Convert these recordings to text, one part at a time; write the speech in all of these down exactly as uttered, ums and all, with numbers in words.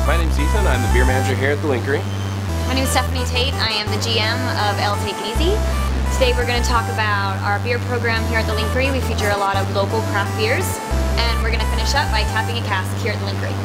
My name's Ethan. I'm the beer manager here at the Linkery. My name is Stephanie Tate. I am the G M of L Take It Easy. Today we're going to talk about our beer program here at the Linkery. We feature a lot of local craft beers, and we're going to finish up by tapping a cask here at the Linkery.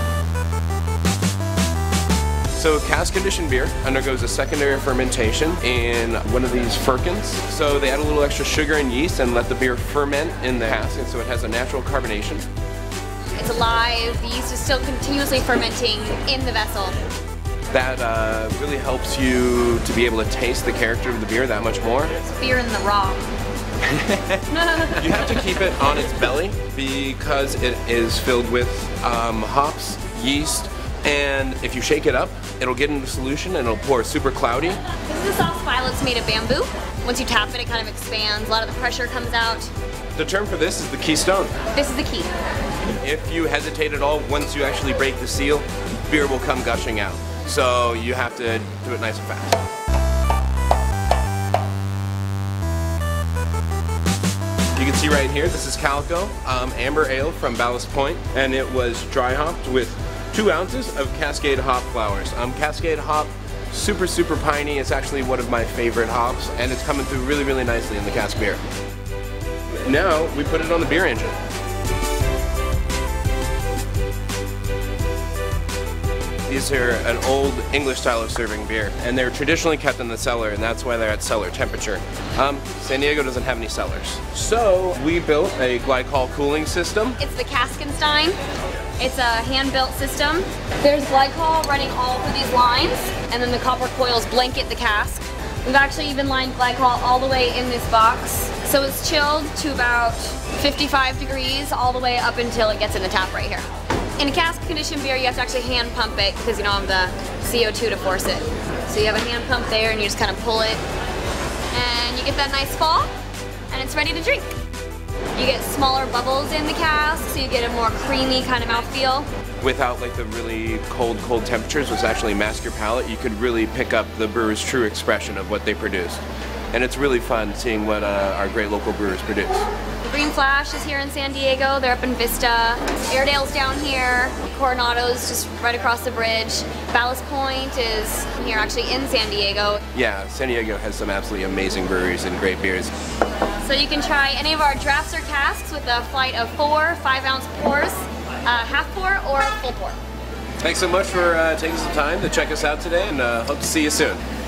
So cask conditioned beer undergoes a secondary fermentation in one of these firkins. So they add a little extra sugar and yeast and let the beer ferment in the cask, and so it has a natural carbonation. It's alive. The yeast is still continuously fermenting in the vessel. That uh, really helps you to be able to taste the character of the beer that much more. It's beer in the raw. You have to keep it on its belly because it is filled with um, hops, yeast, and if you shake it up, it'll get into solution and it'll pour super cloudy. This is a soft spile. It's made of bamboo. Once you tap it, it kind of expands. A lot of the pressure comes out. The term for this is the keystone. This is the key. If you hesitate at all, once you actually break the seal, beer will come gushing out. So you have to do it nice and fast. You can see right here, this is Calico, um, amber ale from Ballast Point, and it was dry hopped with two ounces of Cascade hop flowers. Um, Cascade hop, super, super piney. It's actually one of my favorite hops, and it's coming through really, really nicely in the cask beer. Now, we put it on the beer engine. These are an old English style of serving beer, and they're traditionally kept in the cellar, and that's why they're at cellar temperature. Um, San Diego doesn't have any cellars. So we built a glycol cooling system. It's the Caskenstein. It's a hand-built system. There's glycol running all through these lines, and then the copper coils blanket the cask. We've actually even lined glycol all the way in this box. So it's chilled to about fifty-five degrees all the way up until it gets in the tap right here. In a cask conditioned beer, you have to actually hand pump it because you don't have the C O two to force it. So you have a hand pump there and you just kind of pull it and you get that nice fall and it's ready to drink. You get smaller bubbles in the cask, so you get a more creamy kind of mouthfeel. Without like the really cold, cold temperatures, which actually mask your palate, you could really pick up the brewer's true expression of what they produce. And it's really fun seeing what uh, our great local brewers produce. The Green Flash is here in San Diego. They're up in Vista. Airedale's down here. Coronado's just right across the bridge. Ballast Point is here actually in San Diego. Yeah, San Diego has some absolutely amazing breweries and great beers. So you can try any of our drafts or casks with a flight of four five ounce pours, uh, half pour or full pour. Thanks so much for uh, taking some time to check us out today, and uh, hope to see you soon.